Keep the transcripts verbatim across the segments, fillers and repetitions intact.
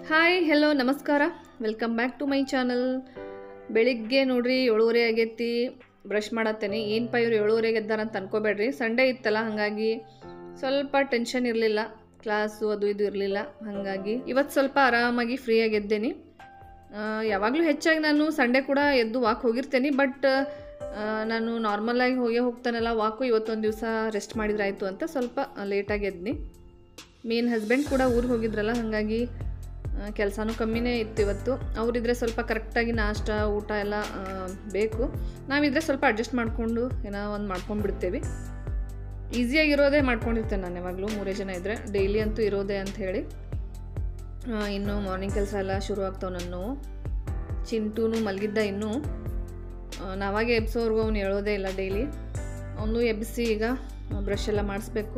Hi hello ನಮಸ್ಕಾರ welcome back to my channel. ಬೆಳಿಗ್ಗೆ ನೋಡ್ರಿ ಏಳುವರೆ ಆಗೈತಿ, ಬ್ರಷ್ ಮಾಡತ್ತೇನೆ. ಏನಪ್ಪ ಇವ್ರು ಏಳುವರೆಗೆ ಎದ್ದಾರಂತ ಅನ್ಕೋಬೇಡ್ರಿ, ಸಂಡೇ ಇತ್ತಲ್ಲ ಹಾಗಾಗಿ ಸ್ವಲ್ಪ ಟೆನ್ಷನ್ ಇರಲಿಲ್ಲ, ಕ್ಲಾಸು ಅದು ಇದು ಇರಲಿಲ್ಲ. ಹಾಗಾಗಿ ಇವತ್ತು ಸ್ವಲ್ಪ ಆರಾಮಾಗಿ ಫ್ರೀಯಾಗಿ ಎದ್ದೇನೆ. ಯಾವಾಗಲೂ ಹೆಚ್ಚಾಗಿ ನಾನು ಸಂಡೇ ಕೂಡ ಎದ್ದು ವಾಕ್ ಹೋಗಿರ್ತೇನೆ, ಬಟ್ ನಾನು ನಾರ್ಮಲಾಗಿ ಹೋಗೇ ಹೋಗ್ತಾನಲ್ಲ ವಾಕು, ಇವತ್ತೊಂದು ದಿವಸ ರೆಸ್ಟ್ ಮಾಡಿದ್ರಾಯ್ತು ಅಂತ ಸ್ವಲ್ಪ ಲೇಟಾಗಿ ಎದ್ನಿ. ಮೇನ್ ಹಸ್ಬೆಂಡ್ ಕೂಡ ಊರಿಗೆ ಹೋಗಿದ್ರಲ್ಲ, ಹಾಗಾಗಿ ಕೆಲಸನೂ ಕಮ್ಮಿನೇ ಇತ್ತು ಇವತ್ತು. ಅವರಿದ್ರೆ ಸ್ವಲ್ಪ ಕರೆಕ್ಟಾಗಿ ನಾಷ್ಟ ಊಟ ಎಲ್ಲ ಬೇಕು, ನಾವಿದ್ರೆ ಸ್ವಲ್ಪ ಅಡ್ಜಸ್ಟ್ ಮಾಡಿಕೊಂಡು ಏನೋ ಒಂದು ಮಾಡ್ಕೊಂಡು ಬಿಡ್ತೇವೆ. ಈಸಿಯಾಗಿರೋದೇ ಮಾಡ್ಕೊಂಡಿರ್ತೇನೆ ನಾನು ಯಾವಾಗಲೂ, ಮೂರೇ ಜನ ಇದ್ದರೆ ಡೈಲಿ ಅಂತೂ ಇರೋದೇ ಅಂತ ಹೇಳಿ. ಇನ್ನು ಮಾರ್ನಿಂಗ್ ಕೆಲಸ ಎಲ್ಲ ಶುರು ಆಗ್ತಾವೆ. ನಾನು ಚಿಂಟೂನು ಮಲಗಿದ್ದ, ಇನ್ನೂ ನಾವಾಗೆ ಎಬ್ಸೋರ್ಗು ಅವ್ನು ಹೇಳೋದೇ ಇಲ್ಲ. ಡೈಲಿ ಅವನು ಎಬ್ಬಿಸಿ ಈಗ ಬ್ರಷ್ ಎಲ್ಲ ಮಾಡಿಸ್ಬೇಕು.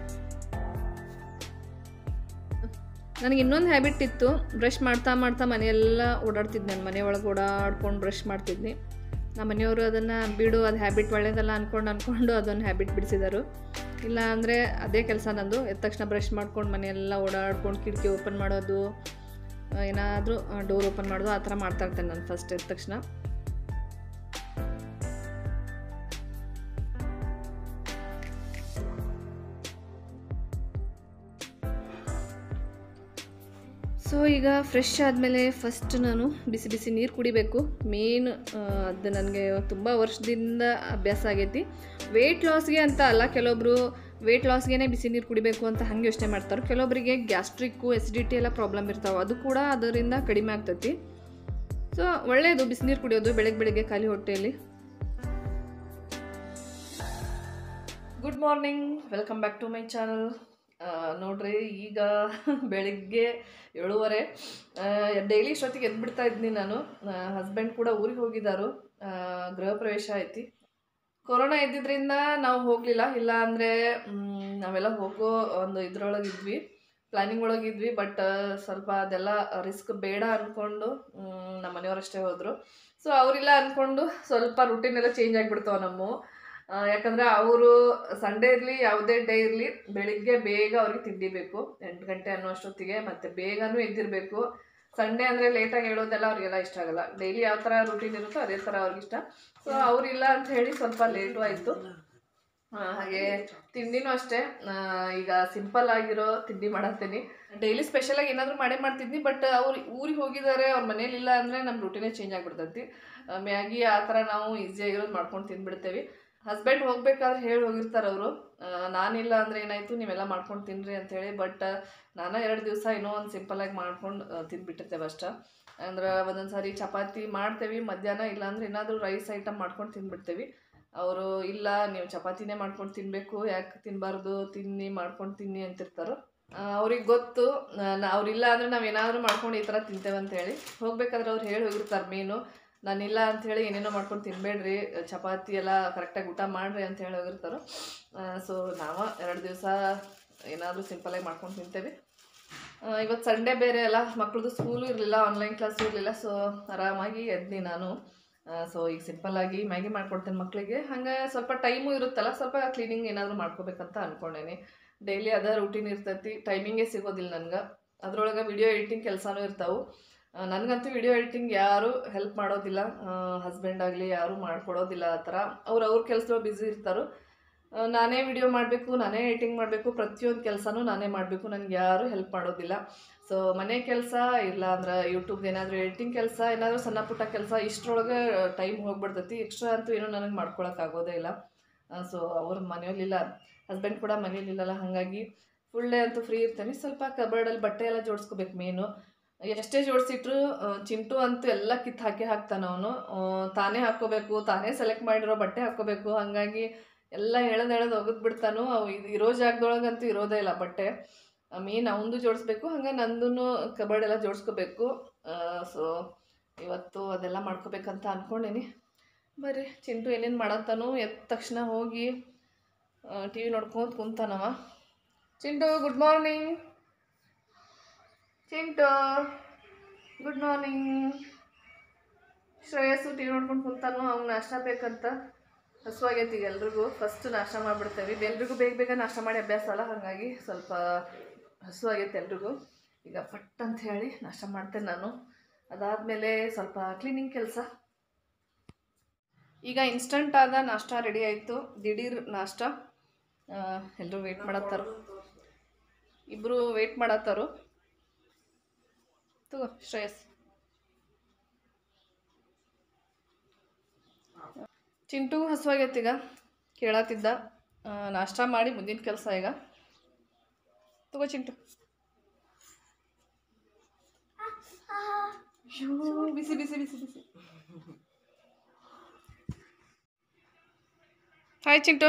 ನನಗೆ ಇನ್ನೊಂದು ಹ್ಯಾಬಿಟ್ ಇತ್ತು, ಬ್ರಷ್ ಮಾಡ್ತಾ ಮಾಡ್ತಾ ಮನೆಯೆಲ್ಲ ಓಡಾಡ್ತಿದ್ದೆ. ನಾನು ಮನೆಯೊಳಗೆ ಓಡಾಡ್ಕೊಂಡು ಬ್ರಷ್ ಮಾಡ್ತಿದ್ನಿ. ನಮ್ಮ ಮನೆಯವರು ಅದನ್ನು ಬಿಡು, ಅದು ಹ್ಯಾಬಿಟ್ ಒಳ್ಳೆಯದಲ್ಲ ಅಂದ್ಕೊಂಡು ಅಂದ್ಕೊಂಡು ಅದೊಂದು ಹ್ಯಾಬಿಟ್ ಬಿಡಿಸಿದರು. ಇಲ್ಲ ಅಂದರೆ ಅದೇ ಕೆಲಸ ನಂದು. ಎದ್ದ ತಕ್ಷಣ ಬ್ರಷ್ ಮಾಡ್ಕೊಂಡು ಮನೆಯೆಲ್ಲ ಓಡಾಡ್ಕೊಂಡು ಕಿಟಕಿ ಓಪನ್ ಮಾಡೋದು, ಏನಾದರೂ ಡೋರ್ ಓಪನ್ ಮಾಡೋದು, ಆ ಥರ ಮಾಡ್ತಾಯಿರ್ತೇನೆ ನಾನು ಫಸ್ಟ್ ಎದ್ದ ತಕ್ಷಣ. ಸೊ ಈಗ ಫ್ರೆಶ್ ಆದಮೇಲೆ ಫಸ್ಟ್ ನಾನು ಬಿಸಿ ಬಿಸಿ ನೀರು ಕುಡಿಬೇಕು. ಮೇನ್ ಅದು ನನಗೆ ತುಂಬ ವರ್ಷದಿಂದ ಅಭ್ಯಾಸ ಆಗೈತಿ. ವೆಯ್ಟ್ ಲಾಸ್ಗೆ ಅಂತ ಅಲ್ಲ, ಕೆಲವೊಬ್ಬರು ವೆಯ್ಟ್ ಲಾಸ್ಗೆ ಬಿಸಿ ನೀರು ಕುಡಿಬೇಕು ಅಂತ ಹಾಗೆ ಯೋಚನೆ ಮಾಡ್ತಾರೆ. ಕೆಲವೊಬ್ಬರಿಗೆ ಗ್ಯಾಸ್ಟ್ರಿಕ್ಕು ಎಸಿಡಿಟಿ ಎಲ್ಲ ಪ್ರಾಬ್ಲಮ್ ಇರ್ತಾವೆ, ಅದು ಕೂಡ ಅದರಿಂದ ಕಡಿಮೆ ಆಗ್ತೈತಿ. ಸೊ ಒಳ್ಳೆಯದು ಬಿಸಿ ನೀರು ಕುಡಿಯೋದು ಬೆಳಗ್ಗೆ ಬೆಳಗ್ಗೆ ಖಾಲಿ ಹೊಟ್ಟೆಯಲ್ಲಿ. Good morning, welcome back to my channel. ನೋಡ್ರಿ ಈಗ ಬೆಳಿಗ್ಗೆ ಏಳುವರೆ, ಡೈಲಿ ಇಷ್ಟೊತ್ತಿಗೆ ಎದ್ಬಿಡ್ತಾ ಇದ್ದೀನಿ ನಾನು. ಹಸ್ಬೆಂಡ್ ಕೂಡ ಊರಿಗೆ ಹೋಗಿದ್ದಾರು, ಗೃಹ ಪ್ರವೇಶ ಐತಿ. ಕೊರೋನಾ ಇದ್ದಿದ್ದರಿಂದ ನಾವು ಹೋಗಲಿಲ್ಲ, ಇಲ್ಲ ಅಂದರೆ ನಾವೆಲ್ಲ ಹೋಗೋ ಒಂದು ಇದ್ರೊಳಗಿದ್ವಿ, ಪ್ಲ್ಯಾನಿಂಗ್ ಒಳಗಿದ್ವಿ. ಬಟ್ ಸ್ವಲ್ಪ ಅದೆಲ್ಲ ರಿಸ್ಕ್ ಬೇಡ ಅಂದ್ಕೊಂಡು ನಮ್ಮ ಮನೆಯವರಷ್ಟೇ ಹೋದರು. ಸೊ ಅವರಿಲ್ಲ ಅಂದ್ಕೊಂಡು ಸ್ವಲ್ಪ ರುಟೀನ್ ಎಲ್ಲ ಚೇಂಜ್ ಆಗಿಬಿಡ್ತಾವೆ ನಮ್ಮ. ಯಾಕಂದರೆ ಅವರು ಸಂಡೇ ಇರಲಿ ಯಾವುದೇ ಡೇ ಇರಲಿ ಬೆಳಿಗ್ಗೆ ಬೇಗ ಅವ್ರಿಗೆ ತಿಂಡಿ ಬೇಕು, ಎಂಟು ಗಂಟೆ ಅನ್ನೋ ಅಷ್ಟೊತ್ತಿಗೆ. ಮತ್ತು ಬೇಗನೂ ಎದ್ದಿರಬೇಕು. ಸಂಡೇ ಅಂದರೆ ಲೇಟಾಗಿ ಹೇಳೋದೆಲ್ಲ ಅವ್ರಿಗೆಲ್ಲ ಇಷ್ಟ ಆಗಲ್ಲ. ಡೈಲಿ ಯಾವ ಥರ ರುಟೀನ್ ಇರುತ್ತೋ ಅದೇ ಥರ ಅವ್ರಿಗಿಷ್ಟ. ಸೊ ಅವರಿಲ್ಲ ಅಂತ ಹೇಳಿ ಸ್ವಲ್ಪ ಲೇಟು ಆಯಿತು. ಹಾಗೆ ತಿಂಡಿನೂ ಅಷ್ಟೇ, ಈಗ ಸಿಂಪಲ್ ಆಗಿರೋ ತಿಂಡಿ ಮಾಡತ್ತೀನಿ. ಡೈಲಿ ಸ್ಪೆಷಲಾಗಿ ಏನಾದರೂ ಮಾಡೇ ಮಾಡ್ತಿದ್ನಿ, ಬಟ್ ಅವ್ರು ಊರಿಗೆ ಹೋಗಿದ್ದಾರೆ, ಅವ್ರ ಮನೇಲಿಲ್ಲ ಅಂದರೆ ನಮ್ಮ ರುಟೀನೇ ಚೇಂಜ್ ಆಗಿಬಿಡ್ತೈತಿ. ಮ್ಯಾಗಿ ಆ ಥರ ನಾವು ಈಸಿಯಾಗಿರೋದು ಮಾಡ್ಕೊಂಡು ತಿಂದ್ಬಿಡ್ತೇವೆ. ಹಸ್ಬೆಂಡ್ ಹೋಗ್ಬೇಕಾದ್ರೆ ಹೇಳಿ ಹೋಗಿರ್ತಾರೆ ಅವರು, ನಾನಿಲ್ಲ ಅಂದರೆ ಏನಾಯಿತು ನೀವೆಲ್ಲ ಮಾಡ್ಕೊಂಡು ತಿನ್ನಿರಿ ಅಂಥೇಳಿ. ಬಟ್ ನಾನು ಎರಡು ದಿವಸ ಏನೋ ಒಂದು ಸಿಂಪಲಾಗಿ ಮಾಡ್ಕೊಂಡು ತಿಂದುಬಿಟ್ಟಿರ್ತೇವೆ ಅಷ್ಟೇ. ಅಂದ್ರೆ ಒಂದೊಂದು ಸಾರಿ ಚಪಾತಿ ಮಾಡ್ತೇವೆ ಮಧ್ಯಾಹ್ನ, ಇಲ್ಲಾಂದ್ರೆ ಏನಾದರೂ ರೈಸ್ ಐಟಮ್ ಮಾಡ್ಕೊಂಡು ತಿಂದ್ಬಿಡ್ತೇವೆ. ಅವರು ಇಲ್ಲ ನೀವು ಚಪಾತಿನೇ ಮಾಡ್ಕೊಂಡು ತಿನ್ನಬೇಕು, ಯಾಕೆ ತಿನ್ನಬಾರ್ದು, ತಿನ್ನಿ ಮಾಡ್ಕೊಂಡು ತಿನ್ನಿ ಅಂತಿರ್ತಾರೆ. ಅವ್ರಿಗೆ ಗೊತ್ತು ಅವ್ರಿಲ್ಲ ಅಂದರೆ ನಾವು ಏನಾದರೂ ಮಾಡ್ಕೊಂಡು ಈ ಥರ ತಿಂತೇವೆ ಅಂತೇಳಿ. ಹೋಗ್ಬೇಕಾದ್ರೆ ಅವ್ರು ಹೇಳಿ ಹೋಗಿರ್ತಾರೆ ಮೇನು, ನಾನಿಲ್ಲ ಅಂಥೇಳಿ ಏನೇನೋ ಮಾಡ್ಕೊಂಡು ತಿನ್ನಬೇಡ್ರಿ, ಚಪಾತಿ ಎಲ್ಲ ಕರೆಕ್ಟಾಗಿ ಊಟ ಮಾಡಿರಿ ಅಂತ ಹೇಳಿ ಹೋಗಿರ್ತಾರೆ. ಸೊ ನಾವು ಎರಡು ದಿವಸ ಏನಾದರೂ ಸಿಂಪಲಾಗಿ ಮಾಡ್ಕೊಂಡು ತಿಂತೇವೆ. ಇವತ್ತು ಸಂಡೇ ಬೇರೆ ಅಲ್ಲ, ಮಕ್ಕಳದು ಸ್ಕೂಲು ಇರಲಿಲ್ಲ, ಆನ್ಲೈನ್ ಕ್ಲಾಸು ಇರಲಿಲ್ಲ. ಸೊ ಆರಾಮಾಗಿ ಎದ್ನಿ ನಾನು. ಸೊ ಈಗ ಸಿಂಪಲ್ಲಾಗಿ ಮ್ಯಾಗಿ ಮಾಡ್ಕೊಡ್ತೇನೆ ಮಕ್ಕಳಿಗೆ. ಹಾಗೆ ಸ್ವಲ್ಪ ಟೈಮು ಇರುತ್ತಲ್ಲ, ಸ್ವಲ್ಪ ಕ್ಲೀನಿಂಗ್ ಏನಾದರೂ ಮಾಡ್ಕೋಬೇಕಂತ ಅಂದ್ಕೊಂಡೇನಿ. ಡೈಲಿ ಅದೇ ರೂಟೀನ್ ಇರ್ತೈತಿ, ಟೈಮಿಂಗೇ ಸಿಗೋದಿಲ್ಲ ನನಗೆ. ಅದರೊಳಗೆ ವಿಡಿಯೋ ಎಡಿಟಿಂಗ್ ಕೆಲಸನೂ ಇರ್ತಾವೆ. ನನಗಂತೂ ವಿಡಿಯೋ ಎಡಿಟಿಂಗ್ ಯಾರೂ ಹೆಲ್ಪ್ ಮಾಡೋದಿಲ್ಲ, ಹಸ್ಬೆಂಡ್ ಆಗಲಿ ಯಾರೂ ಮಾಡಿಕೊಡೋದಿಲ್ಲ ಆ ಥರ. ಅವ್ರು ಅವ್ರ ಕೆಲಸದೊಳಗೆ ಬ್ಯುಸಿ ಇರ್ತಾರೆ. ನಾನೇ ವಿಡಿಯೋ ಮಾಡಬೇಕು, ನಾನೇ ಎಡಿಟಿಂಗ್ ಮಾಡಬೇಕು, ಪ್ರತಿಯೊಂದು ಕೆಲಸನೂ ನಾನೇ ಮಾಡಬೇಕು, ನನಗೆ ಯಾರೂ ಹೆಲ್ಪ್ ಮಾಡೋದಿಲ್ಲ. ಸೊ ಮನೆ ಕೆಲಸ ಇಲ್ಲ ಅಂದ್ರೆ ಯೂಟ್ಯೂಬ್ದು ಏನಾದರೂ ಎಡಿಟಿಂಗ್ ಕೆಲಸ, ಏನಾದರೂ ಸಣ್ಣ ಪುಟ್ಟ ಕೆಲಸ, ಇಷ್ಟರೊಳಗೆ ಟೈಮ್ ಹೋಗ್ಬಿಡ್ತೈತಿ. ಎಕ್ಸ್ಟ್ರಾ ಅಂತೂ ಏನೂ ನನಗೆ ಮಾಡ್ಕೊಳಕ್ಕಾಗೋದೇ ಇಲ್ಲ. ಸೊ ಅವ್ರ ಮನೆಯಲ್ಲಿಲ್ಲ, ಹಸ್ಬೆಂಡ್ ಕೂಡ ಮನೇಲಿಲ್ಲಲ್ಲ, ಹಾಗಾಗಿ ಫುಲ್ ಡೇ ಅಂತೂ ಫ್ರೀ ಇರ್ತೇನೆ. ಸ್ವಲ್ಪ ಕಬರ್ಡಲ್ಲಿ ಬಟ್ಟೆ ಎಲ್ಲ ಜೋಡಿಸ್ಕೋಬೇಕು ಮೇನು. ಎಷ್ಟೇ ಜೋಡಿಸಿಟ್ರು ಚಿಂಟು ಅಂತೂ ಎಲ್ಲ ಕಿತ್ತು ಹಾಕಿ ಹಾಕ್ತಾನೆ ಅವನು. ತಾನೇ ಹಾಕ್ಕೋಬೇಕು, ತಾನೇ ಸೆಲೆಕ್ಟ್ ಮಾಡಿರೋ ಬಟ್ಟೆ ಹಾಕ್ಕೋಬೇಕು. ಹಾಗಾಗಿ ಎಲ್ಲ ಎಳೆದು ಎಳೆದು ಒಗೆದು ಬಿಡ್ತಾನು. ಅವು ಇದು ಇರೋ ಜಾಗದೊಳಗಂತೂ ಇರೋದೇ ಇಲ್ಲ ಬಟ್ಟೆ. ಮೇನ್ ಅವನದು ಜೋಡಿಸ್ಬೇಕು, ಹಂಗೆ ನಂದು ಕಬರ್ಡ್ ಎಲ್ಲ ಜೋಡಿಸ್ಕೋಬೇಕು. ಸೊ ಇವತ್ತು ಅದೆಲ್ಲ ಮಾಡ್ಕೋಬೇಕಂತ ಅಂದ್ಕೊಂಡೇನಿ. ಬರ್ರಿ ಚಿಂಟು ಏನೇನು ಮಾಡತ್ತಾನು. ಎದ್ದ ತಕ್ಷಣ ಹೋಗಿ ಟಿ ವಿ ನೋಡ್ಕೊಂಡು ಕುಂತಾನವ. Chintu good morning. Chintu good morning. Shreyas T V ನೋಡ್ಕೊಂಡು ಕುಂತಾನು, ಅವ್ನು ನಾಷ್ಟ ಬೇಕಂತ. ಹಸುವಾಗೈತಿ ಈಗ ಎಲ್ರಿಗೂ. ಫಸ್ಟ್ ನಾಷ್ಟ ಮಾಡಿಬಿಡ್ತೇವೆ, ಎಲ್ರಿಗೂ ಬೇಗ ಬೇಗ ನಾಷ್ಟ ಮಾಡಿ ಅಭ್ಯಾಸ ಅಲ್ಲ, ಹಾಗಾಗಿ ಸ್ವಲ್ಪ ಹಸುವಾಗೈತೆ ಎಲ್ರಿಗೂ. ಈಗ ಪಟ್ ಅಂತ ಹೇಳಿ ನಾಷ್ಟ ಮಾಡ್ತೇನೆ ನಾನು. ಅದಾದಮೇಲೆ ಸ್ವಲ್ಪ ಕ್ಲೀನಿಂಗ್ ಕೆಲಸ. ಈಗ ಇನ್ಸ್ಟಂಟ್ ಆದ ನಾಷ್ಟ ರೆಡಿ ಆಯಿತು. ದಿಢೀರ್ ನಾಷ್ಟ. ಎಲ್ಲರೂ ವೆಯ್ಟ್ ಮಾಡತ್ತಾರು, ಇಬ್ಬರು ವೆಯ್ಟ್ ಮಾಡತ್ತಾರು. ತಗೋ ಶ್ರೇಯಸ್. ಚಿಂಟುಗೂ ಹಸುವಾಗೈತಿ, ಈಗ ಕೇಳತ್ತಿದ್ದ. ನಾಷ್ಟ ಮಾಡಿ ಮುಂದಿನ ಕೆಲಸ ಈಗ. ತಗೋ ಚಿಂಟು. ಬಿಸಿ ಬಿಸಿ ಬಿಸಿ ಬಿಸಿ. ಹಾಯ್ ಚಿಂಟು.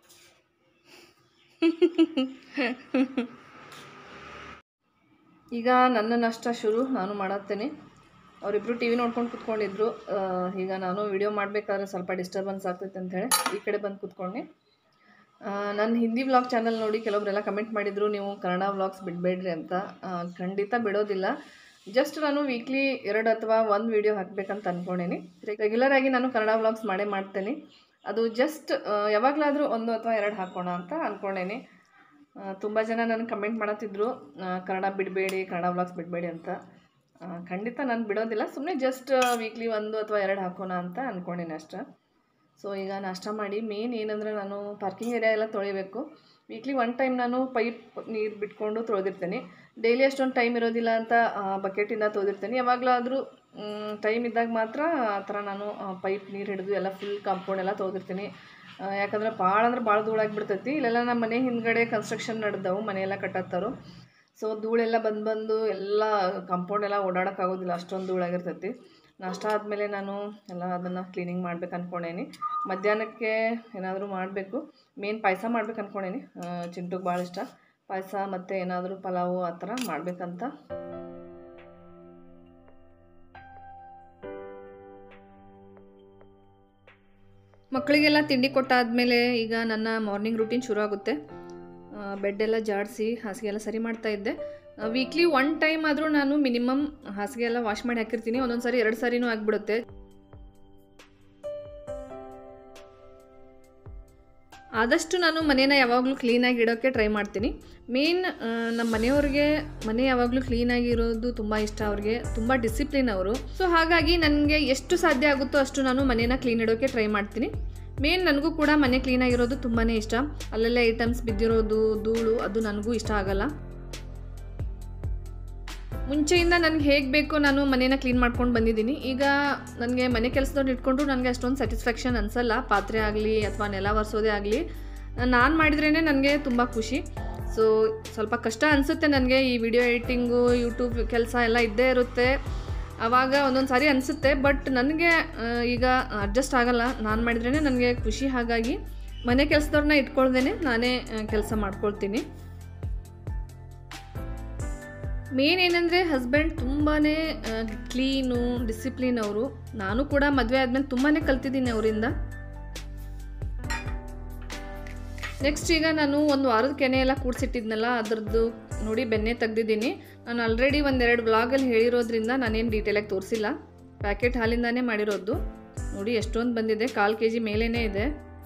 ಈಗ ನನ್ನ ನಾಷ್ಟ ಶುರು ನಾನು ಮಾಡತ್ತೇನೆ. ಅವರಿಬ್ಬರು ಟಿ ವಿ ನೋಡ್ಕೊಂಡು ಕೂತ್ಕೊಂಡಿದ್ರು. ಈಗ ನಾನು ವಿಡಿಯೋ ಮಾಡಬೇಕಾದ್ರೆ ಸ್ವಲ್ಪ ಡಿಸ್ಟರ್ಬೆನ್ಸ್ ಆಗ್ತೈತೆ ಅಂಥೇಳಿ ಈ ಕಡೆ ಬಂದು ಕೂತ್ಕೊಂಡು ನನ್ನ ಹಿಂದಿ ವ್ಲಾಗ್ ಚಾನಲ್ ನೋಡಿ ಕೆಲವೊಬ್ಬರೆಲ್ಲ ಕಮೆಂಟ್ ಮಾಡಿದರು, ನೀವು ಕನ್ನಡ ವ್ಲಾಗ್ಸ್ ಬಿಡಬೇಡ್ರಿ ಅಂತ. ಖಂಡಿತ ಬಿಡೋದಿಲ್ಲ. ಜಸ್ಟ್ ನಾನು ವೀಕ್ಲಿ ಎರಡು ಅಥವಾ ಒಂದು ವೀಡಿಯೋ ಹಾಕಬೇಕಂತ ಅಂದ್ಕೊಂಡೇನಿ. ರೆಗ್ಯುಲರಾಗಿ ನಾನು ಕನ್ನಡ ವ್ಲಾಗ್ಸ್ ಮಾಡೇ ಮಾಡ್ತೇನೆ. ಅದು ಜಸ್ಟ್ ಯಾವಾಗಲಾದರೂ ಒಂದು ಅಥವಾ ಎರಡು ಹಾಕೋಣ ಅಂತ ಅಂದ್ಕೊಂಡೇನಿ. ತುಂಬ ಜನ ನನಗೆ ಕಮೆಂಟ್ ಮಾಡತ್ತಿದ್ರು, ಕನ್ನಡ ಬಿಡಬೇಡಿ, ಕನ್ನಡ ವ್ಲಾಗ್ಸ್ ಬಿಡಬೇಡಿ ಅಂತ. ಖಂಡಿತ ನಾನು ಬಿಡೋದಿಲ್ಲ. ಸುಮ್ಮನೆ ಜಸ್ಟ್ ವೀಕ್ಲಿ ಒಂದು ಅಥವಾ ಎರಡು ಹಾಕೋಣ ಅಂತ ಅಂದ್ಕೊಂಡೇನೆ ಅಷ್ಟೇ. ಸೊ ಈಗ ನಾಷ್ಟ ಮಾಡಿ ಮೇನ್ ಏನಂದರೆ ನಾನು ಪಾರ್ಕಿಂಗ್ ಏರಿಯಾ ಎಲ್ಲ ತೊಳಿಬೇಕು. ವೀಕ್ಲಿ ಒನ್ ಟೈಮ್ ನಾನು ಪೈಪ್ ನೀರು ಬಿಟ್ಕೊಂಡು ತೊಳೆದಿರ್ತೇನೆ. ಡೈಲಿ ಅಷ್ಟೊಂದು ಟೈಮ್ ಇರೋದಿಲ್ಲ ಅಂತ ಬಕೆಟಿಂದ ತೊಳೆದಿರ್ತೇನೆ. ಯಾವಾಗಲಾದರೂ ಟೈಮ್ ಇದ್ದಾಗ ಮಾತ್ರ ಆ ಥರ ನಾನು ಪೈಪ್ ನೀರು ಹಿಡಿದು ಎಲ್ಲ ಫುಲ್ ಕಾಂಪೌಂಡ್ ಎಲ್ಲ ತೊಳೆದಿರ್ತೀನಿ. ಯಾಕಂದ್ರೆ ಭಾಳ ಅಂದ್ರೆ ಭಾಳ ಧೂಳಾಗಿಬಿಡ್ತೈತಿ. ಇಲ್ಲೆಲ್ಲ ನಮ್ಮ ಮನೆ ಹಿಂದ್ಗಡೆ ಕನ್ಸ್ಟ್ರಕ್ಷನ್ ನಡೆದವು, ಮನೆಯೆಲ್ಲ ಕಟ್ಟತ್ತಾರು. ಸೊ ಧೂಳೆಲ್ಲ ಬಂದು ಬಂದು ಎಲ್ಲ ಕಾಂಪೌಂಡ್ ಎಲ್ಲ ಓಡಾಡೋಕ್ಕಾಗೋದಿಲ್ಲ, ಅಷ್ಟೊಂದು ಧೂಳಾಗಿರ್ತೈತಿ. ನಾಷ್ಟ ಆದಮೇಲೆ ನಾನು ಎಲ್ಲ ಅದನ್ನು ಕ್ಲೀನಿಂಗ್ ಮಾಡ್ಬೇಕು ಅಂದ್ಕೊಂಡೇನಿ. ಮಧ್ಯಾಹ್ನಕ್ಕೆ ಏನಾದರೂ ಮಾಡಬೇಕು. ಮೇನ್ ಪಾಯಸ ಮಾಡ್ಬೇಕು ಅಂದ್ಕೊಂಡೇನಿ. ಚಿಂಟುಗೆ ಭಾಳ ಇಷ್ಟ ಪಾಯಸ, ಮತ್ತು ಏನಾದರೂ ಪಲಾವು ಆ ಥರ ಮಾಡಬೇಕಂತ. ಮಕ್ಕಳಿಗೆಲ್ಲ ತಿಂಡಿ ಕೊಟ್ಟಾದಮೇಲೆ ಈಗ ನನ್ನ ಮಾರ್ನಿಂಗ್ ರೂಟೀನ್ ಶುರು ಆಗುತ್ತೆ. ಬೆಡ್ಡೆಲ್ಲ ಜಾಡಿಸಿ ಹಾಸಿಗೆ ಎಲ್ಲ ಸರಿ ಮಾಡ್ತಾ ಇದ್ದೆ. ವೀಕ್ಲಿ ಒನ್ ಟೈಮ್ ಆದರೂ ನಾನು ಮಿನಿಮಮ್ ಹಾಸಿಗೆ ಎಲ್ಲ ವಾಶ್ ಮಾಡಿ ಹಾಕಿರ್ತೀನಿ. ಒಂದೊಂದು ಸಾರಿ ಎರಡು ಸಾರಿನೂ ಆಗಿಬಿಡುತ್ತೆ. ಆದಷ್ಟು ನಾನು ಮನೇನ ಯಾವಾಗಲೂ ಕ್ಲೀನಾಗಿ ಇಡೋಕ್ಕೆ ಟ್ರೈ ಮಾಡ್ತೀನಿ. ಮೇನ್ ನಮ್ಮ ಮನೆಯವ್ರಿಗೆ ಮನೆ ಯಾವಾಗಲೂ ಕ್ಲೀನಾಗಿ ಇರೋದು ತುಂಬ ಇಷ್ಟ. ಅವ್ರಿಗೆ ತುಂಬ ಡಿಸಿಪ್ಲಿನ್ ಅವರು. ಸೊ ಹಾಗಾಗಿ ನನಗೆ ಎಷ್ಟು ಸಾಧ್ಯ ಆಗುತ್ತೋ ಅಷ್ಟು ನಾನು ಮನೇನ ಕ್ಲೀನ್ ಇಡೋಕ್ಕೆ ಟ್ರೈ ಮಾಡ್ತೀನಿ. ಮೇನ್ ನನಗೂ ಕೂಡ ಮನೆ ಕ್ಲೀನಾಗಿರೋದು ತುಂಬಾ ಇಷ್ಟ. ಅಲ್ಲೆಲ್ಲ ಐಟಮ್ಸ್ ಬಿದ್ದಿರೋದು, ಧೂಳು, ಅದು ನನಗೂ ಇಷ್ಟ ಆಗಲ್ಲ. ಮುಂಚೆಯಿಂದ ನನಗೆ ಹೇಗೆ ಬೇಕೋ ನಾನು ಮನೇನ ಕ್ಲೀನ್ ಮಾಡ್ಕೊಂಡು ಬಂದಿದ್ದೀನಿ. ಈಗ ನನಗೆ ಮನೆ ಕೆಲಸದವ್ರು ಇಟ್ಕೊಂಡ್ರು ನನಗೆ ಅಷ್ಟೊಂದು ಸ್ಯಾಟಿಸ್ಫ್ಯಾಕ್ಷನ್ ಅನಿಸಲ್ಲ. ಪಾತ್ರೆ ಆಗಲಿ ಅಥವಾ ನೆಲ ಒರೆಸೋದೇ ಆಗಲಿ ನಾನು ಮಾಡಿದ್ರೇ ನನಗೆ ತುಂಬ ಖುಷಿ. ಸೊ ಸ್ವಲ್ಪ ಕಷ್ಟ ಅನಿಸುತ್ತೆ ನನಗೆ. ಈ ವಿಡಿಯೋ ಎಡಿಟಿಂಗು, ಯೂಟ್ಯೂಬ್ ಕೆಲಸ ಎಲ್ಲ ಇದ್ದೇ ಇರುತ್ತೆ. ಆವಾಗ ಒಂದೊಂದು ಸಾರಿ ಅನಿಸುತ್ತೆ, ಬಟ್ ನನಗೆ ಈಗ ಅಡ್ಜಸ್ಟ್ ಆಗಲ್ಲ. ನಾನು ಮಾಡಿದ್ರೇ ನನಗೆ ಖುಷಿ. ಹಾಗಾಗಿ ಮನೆ ಕೆಲಸದವ್ರನ್ನ ಇಟ್ಕೊಳ್ದೇನೆ ನಾನೇ ಕೆಲಸ ಮಾಡ್ಕೊಳ್ತೀನಿ. ಮೇನ್ ಏನಂದರೆ ಹಸ್ಬೆಂಡ್ ತುಂಬಾ ಕ್ಲೀನು, ಡಿಸಿಪ್ಲಿನ್ ಅವರು. ನಾನು ಕೂಡ ಮದುವೆ ಆದಮೇಲೆ ತುಂಬಾ ಕಲ್ತಿದ್ದೀನಿ ಅವರಿಂದ. ನೆಕ್ಸ್ಟ್ ಈಗ ನಾನು ಒಂದು ವಾರದ ಕೆನೆ ಎಲ್ಲ ಕೂಡಿಸಿಟ್ಟಿದ್ನಲ್ಲ, ಅದರದ್ದು ನೋಡಿ ಬೆನ್ನೆ ತೆಗ್ದಿದ್ದೀನಿ. ನಾನು ಆಲ್ರೆಡಿ ಒಂದೆರಡು ವ್ಲಾಗಲ್ಲಿ ಹೇಳಿರೋದ್ರಿಂದ ನಾನೇನು ಡೀಟೇಲಾಗಿ ತೋರಿಸಿಲ್ಲ. ಪ್ಯಾಕೆಟ್ ಹಾಲಿಂದಾನೇ ಮಾಡಿರೋದು. ನೋಡಿ ಎಷ್ಟೊಂದು ಬಂದಿದೆ, ಕಾಲು ಕೆ ಜಿ ಮೇಲೇ ಇದೆ.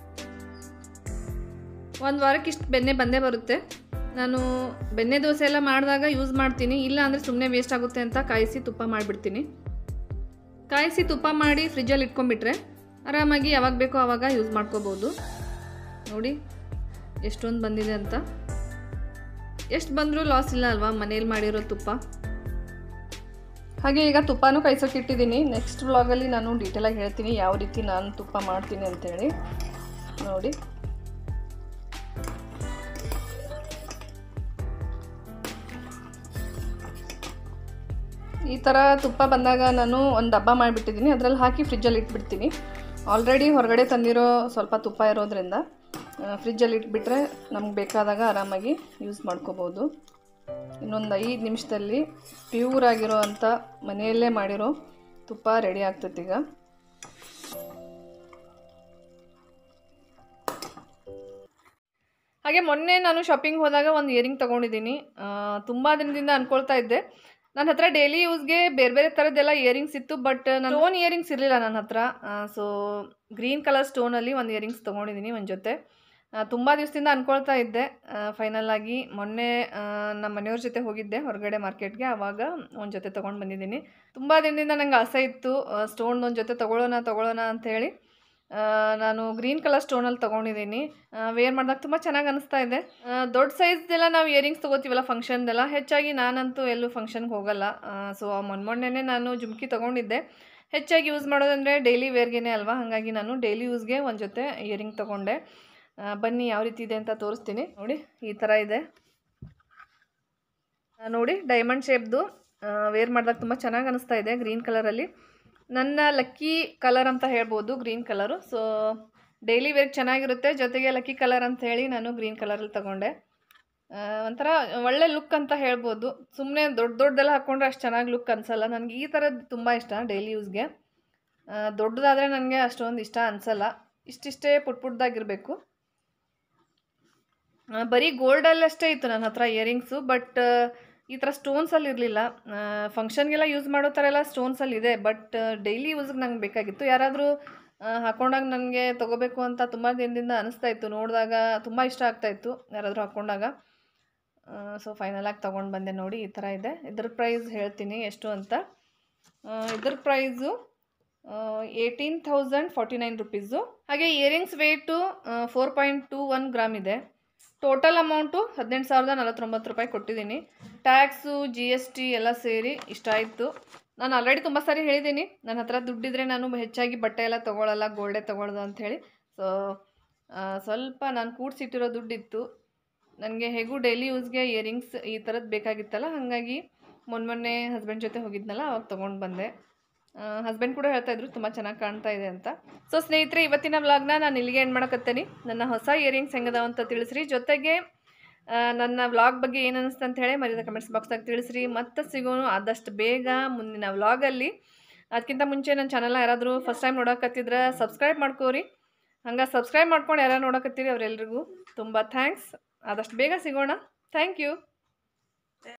ಒಂದು ವಾರಕ್ಕೆ ಇಷ್ಟು ಬೆನ್ನೆ ಬಂದೇ ಬರುತ್ತೆ. ನಾನು ಬೆಣ್ಣೆ ದೋಸೆ ಎಲ್ಲ ಮಾಡಿದಾಗ ಯೂಸ್ ಮಾಡ್ತೀನಿ. ಇಲ್ಲ ಅಂದರೆ ಸುಮ್ಮನೆ ವೇಸ್ಟ್ ಆಗುತ್ತೆ ಅಂತ ಕಾಯಿಸಿ ತುಪ್ಪ ಮಾಡಿಬಿಡ್ತೀನಿ. ಕಾಯಿಸಿ ತುಪ್ಪ ಮಾಡಿ ಫ್ರಿಜ್ಜಲ್ಲಿ ಇಟ್ಕೊಂಡ್ಬಿಟ್ರೆ ಆರಾಮಾಗಿ ಯಾವಾಗ ಬೇಕೋ ಆವಾಗ ಯೂಸ್ ಮಾಡ್ಕೋಬೋದು. ನೋಡಿ ಎಷ್ಟೊಂದು ಬಂದಿದೆ ಅಂತ. ಎಷ್ಟು ಬಂದರೂ ಲಾಸ್ ಇಲ್ಲ ಅಲ್ವಾ ಮನೇಲಿ ಮಾಡಿರೋ ತುಪ್ಪ. ಹಾಗೆ ಈಗ ತುಪ್ಪನೂ ಕಾಯಿಸೋಕೆ ಇಟ್ಟಿದ್ದೀನಿ. ನೆಕ್ಸ್ಟ್ ವ್ಲಾಗಲ್ಲಿ ನಾನು ಡೀಟೇಲಾಗಿ ಹೇಳ್ತೀನಿ ಯಾವ ರೀತಿ ನಾನು ತುಪ್ಪ ಮಾಡ್ತೀನಿ ಅಂತೇಳಿ. ನೋಡಿ ಈ ಥರ ತುಪ್ಪ ಬಂದಾಗ ನಾನು ಒಂದು ಡಬ್ಬ ಮಾಡಿಬಿಟ್ಟಿದ್ದೀನಿ. ಅದರಲ್ಲಿ ಹಾಕಿ ಫ್ರಿಜ್ಜಲ್ಲಿ ಇಟ್ಬಿಡ್ತೀನಿ. ಆಲ್ರೆಡಿ ಹೊರಗಡೆ ತಂದಿರೋ ಸ್ವಲ್ಪ ತುಪ್ಪ ಇರೋದ್ರಿಂದ ಫ್ರಿಜ್ಜಲ್ಲಿ ಇಟ್ಬಿಟ್ರೆ ನಮ್ಗೆ ಬೇಕಾದಾಗ ಆರಾಮಾಗಿ ಯೂಸ್ ಮಾಡ್ಕೋಬೋದು. ಇನ್ನೊಂದು ಐದು ನಿಮಿಷದಲ್ಲಿ ಪ್ಯೂರ್ ಆಗಿರೋ ಅಂಥ ಮನೆಯಲ್ಲೇ ಮಾಡಿರೋ ತುಪ್ಪ ರೆಡಿ ಆಗ್ತೈತೆ. ಈಗ ಹಾಗೆ ಮೊನ್ನೆ ನಾನು ಶಾಪಿಂಗ್ ಹೋದಾಗ ಒಂದು ಇಯರಿಂಗ್ ತೊಗೊಂಡಿದ್ದೀನಿ. ತುಂಬ ದಿನದಿಂದ ಅಂದ್ಕೊಳ್ತಾ ಇದ್ದೆ ನನ್ನ ಹತ್ರ ಡೈಲಿ ಯೂಸ್ಗೆ ಬೇರೆ ಬೇರೆ ಥರದ್ದೆಲ್ಲ ಇಯರಿಂಗ್ಸ್ ಇತ್ತು, ಬಟ್ ನಾನು ಸ್ಟೋನ್ ಇಯರಿಂಗ್ಸ್ ಇರಲಿಲ್ಲ ನನ್ನ ಹತ್ರ. ಸೊ ಗ್ರೀನ್ ಕಲರ್ ಸ್ಟೋನಲ್ಲಿ ಒಂದು ಇಯರಿಂಗ್ಸ್ ತೊಗೊಂಡಿದ್ದೀನಿ ಒಂದು ಜೊತೆ. ತುಂಬ ದಿವಸದಿಂದ ಅಂದ್ಕೊಳ್ತಾ ಇದ್ದೆ. ಫೈನಲ್ ಆಗಿ ಮೊನ್ನೆ ನಮ್ಮ ಮನೆಯವ್ರ ಜೊತೆ ಹೋಗಿದ್ದೆ ಹೊರಗಡೆ ಮಾರ್ಕೆಟ್ಗೆ. ಆವಾಗ ಒಂದು ಜೊತೆ ತೊಗೊಂಡು ಬಂದಿದ್ದೀನಿ. ತುಂಬ ದಿನದಿಂದ ನಂಗೆ ಆಸೆ ಇತ್ತು ಸ್ಟೋನ್ ಒಂದು ಜೊತೆ ತೊಗೊಳ್ಳೋಣ ತೊಗೊಳ್ಳೋಣ ಅಂಥೇಳಿ. ನಾನು ಗ್ರೀನ್ ಕಲರ್ ಸ್ಟೋನಲ್ಲಿ ತೊಗೊಂಡಿದ್ದೀನಿ. ವೇರ್ ಮಾಡಿದಾಗ ತುಂಬ ಚೆನ್ನಾಗಿ ಅನಿಸ್ತಾ ಇದೆ. ದೊಡ್ಡ ಸೈಜ್ದೆಲ್ಲ ನಾವು ಇಯರಿಂಗ್ಸ್ ತೊಗೋತೀವಲ್ಲ ಫಂಕ್ಷನ್ದೆಲ್ಲ, ಹೆಚ್ಚಾಗಿ ನಾನಂತೂ ಎಲ್ಲೂ ಫಂಕ್ಷನ್ಗೆ ಹೋಗಲ್ಲ. ಸೊ ಮೊನ್ನೆ ಮೊನ್ನೆನೇ ನಾನು ಜುಮ್ಕಿ ತೊಗೊಂಡಿದ್ದೆ. ಹೆಚ್ಚಾಗಿ ಯೂಸ್ ಮಾಡೋದಂದರೆ ಡೈಲಿ ವೇರ್ಗೇ ಅಲ್ವಾ, ಹಾಗಾಗಿ ನಾನು ಡೈಲಿ ಯೂಸ್ಗೆ ಒಂದು ಜೊತೆ ಇಯರಿಂಗ್ ತೊಗೊಂಡೆ. ಬನ್ನಿ ಯಾವ ರೀತಿ ಇದೆ ಅಂತ ತೋರಿಸ್ತೀನಿ. ನೋಡಿ ಈ ಥರ ಇದೆ ನೋಡಿ, ಡೈಮಂಡ್ ಶೇಪ್ದು. ವೇರ್ ಮಾಡಿದಾಗ ತುಂಬ ಚೆನ್ನಾಗಿ ಅನಿಸ್ತಾ ಇದೆ ಗ್ರೀನ್ ಕಲರಲ್ಲಿ. ನನ್ನ ಲಕ್ಕಿ ಕಲರ್ ಅಂತ ಹೇಳ್ಬೋದು green colour. So daily wear ಚೆನ್ನಾಗಿರುತ್ತೆ, ಜೊತೆಗೆ ಲಕ್ಕಿ ಕಲರ್ ಅಂತ ಹೇಳಿ ನಾನು ಗ್ರೀನ್ ಕಲರಲ್ಲಿ ತೊಗೊಂಡೆ. ಒಂಥರ ಒಳ್ಳೆ ಲುಕ್ ಅಂತ ಹೇಳ್ಬೋದು. ಸುಮ್ಮನೆ ದೊಡ್ಡ ದೊಡ್ಡದೆಲ್ಲ ಹಾಕ್ಕೊಂಡ್ರೆ ಅಷ್ಟು ಚೆನ್ನಾಗಿ ಲುಕ್ ಅನಿಸಲ್ಲ. ನನಗೆ ಈ ಥರದ್ದು ತುಂಬ ಇಷ್ಟ ಡೈಲಿ ಯೂಸ್ಗೆ. ದೊಡ್ಡದಾದರೆ ನನಗೆ ಅಷ್ಟೊಂದು ಇಷ್ಟ ಅನಿಸಲ್ಲ. ಇಷ್ಟಿಷ್ಟೇ ಪುಟ್ ಪುಟ್ದಾಗಿರಬೇಕು. ಬರೀ ಗೋಲ್ಡಲ್ಲಷ್ಟೇ ಇತ್ತು ನನ್ನ ಹತ್ರ ಇಯರಿಂಗ್ಸು, ಬಟ್ ಈ ಥರ ಸ್ಟೋನ್ಸಲ್ಲಿ ಇರಲಿಲ್ಲ. ಫಂಕ್ಷನ್ಗೆಲ್ಲ ಯೂಸ್ ಮಾಡೋ ಥರ ಎಲ್ಲ ಸ್ಟೋನ್ಸಲ್ಲಿ ಇದೆ, ಬಟ್ ಡೈಲಿ ಯೂಸ್ಗೆ ನಂಗೆ ಬೇಕಾಗಿತ್ತು. ಯಾರಾದರೂ ಹಾಕ್ಕೊಂಡಾಗ ನನಗೆ ತೊಗೋಬೇಕು ಅಂತ ತುಂಬ ದಿನದಿಂದ ಅನಿಸ್ತಾ ಇತ್ತು. ನೋಡಿದಾಗ ತುಂಬ ಇಷ್ಟ ಆಗ್ತಾಯಿತ್ತು ಯಾರಾದರೂ ಹಾಕ್ಕೊಂಡಾಗ. ಸೊ ಫೈನಲಾಗಿ ತೊಗೊಂಡು ಬಂದೆ. ನೋಡಿ ಈ ಥರ ಇದೆ. ಇದ್ರ ಪ್ರೈಸ್ ಹೇಳ್ತೀನಿ ಎಷ್ಟು ಅಂತ. ಇದ್ರ price eighteen thousand forty nine rupees. ಹಾಗೆ earrings weight four point two one gram ಇದೆ. ಟೋಟಲ್ ಅಮೌಂಟು ಹದಿನೆಂಟು ಸಾವಿರದ ನಲವತ್ತೊಂಬತ್ತು ರೂಪಾಯಿ ಕೊಟ್ಟಿದ್ದೀನಿ. ಟ್ಯಾಕ್ಸು ಜಿ ಎಸ್ ಟಿ ಎಲ್ಲ ಸೇರಿ ಇಷ್ಟ ಆಯಿತು. ನಾನು ಆಲ್ರೆಡಿ ತುಂಬ ಸಾರಿ ಹೇಳಿದ್ದೀನಿ, ನನ್ನ ಹತ್ರ ದುಡ್ಡಿದ್ರೆ ನಾನು ಹೆಚ್ಚಾಗಿ ಬಟ್ಟೆ ಎಲ್ಲ ತೊಗೊಳ್ಳಲ್ಲ, ಗೋಲ್ಡೇ ತೊಗೊಳ್ಳೋದು ಅಂಥೇಳಿ. ಸೊ ಸ್ವಲ್ಪ ನಾನು ಕೂಡಿಸಿಟ್ಟಿರೋ ದುಡ್ಡಿತ್ತು. ನನಗೆ ಹೇಗೂ ಡೈಲಿ ಯೂಸ್ಗೆ ಇಯರಿಂಗ್ಸ್ ಈ ಥರದ್ದು ಬೇಕಾಗಿತ್ತಲ್ಲ, ಹಾಗಾಗಿ ಮೊನ್ನೆ ಮೊನ್ನೆ ಹಸ್ಬೆಂಡ್ ಜೊತೆ ಹೋಗಿದ್ನಲ್ಲ ಅವಾಗ ತೊಗೊಂಡು ಬಂದೆ. ಹಸ್ಬೆಂಡ್ ಕೂಡ ಹೇಳ್ತಾಯಿದ್ರು ತುಂಬ ಚೆನ್ನಾಗಿ ಕಾಣ್ತಾ ಇದೆ ಅಂತ. ಸೊ ಸ್ನೇಹಿತರೆ, ಇವತ್ತಿನ ವ್ಲಾಗ್ನ ನಾನು ಇಲ್ಲಿಗೆ ಎಂಡ್ ಮಾಡಕತ್ತೀನಿ. ನನ್ನ ಹೊಸ ಇಯರಿಂಗ್ಸ್ ಹೆಂಗದಾವ ಅಂತ ತಿಳಿಸ್ರಿ. ಜೊತೆಗೆ ನನ್ನ ವ್ಲಾಗ್ ಬಗ್ಗೆ ಏನು ಅನ್ನಿಸ್ತು ಅಂತ ಹೇಳಿ ಮರ್ಯಾದ ಕಮೆಂಟ್ಸ್ ಬಾಕ್ಸ್ದಾಗ ತಿಳಿಸ್ರಿ. ಮತ್ತೆ ಸಿಗೋಣ ಆದಷ್ಟು ಬೇಗ ಮುಂದಿನ ವ್ಲಾಗಲ್ಲಿ. ಅದಕ್ಕಿಂತ ಮುಂಚೆ ನನ್ನ ಚಾನಲ್ನ ಯಾರಾದರೂ ಫಸ್ಟ್ ಟೈಮ್ ನೋಡೋಕತ್ತಿದ್ರೆ ಸಬ್ಸ್ಕ್ರೈಬ್ ಮಾಡ್ಕೋರಿ. ಹಂಗೆ ಸಬ್ಸ್ಕ್ರೈಬ್ ಮಾಡ್ಕೊಂಡು ಯಾರು ನೋಡೋಕತ್ತೀರಿ ಅವರೆಲ್ಲರಿಗೂ ತುಂಬ ಥ್ಯಾಂಕ್ಸ್. ಆದಷ್ಟು ಬೇಗ ಸಿಗೋಣ. Thank you.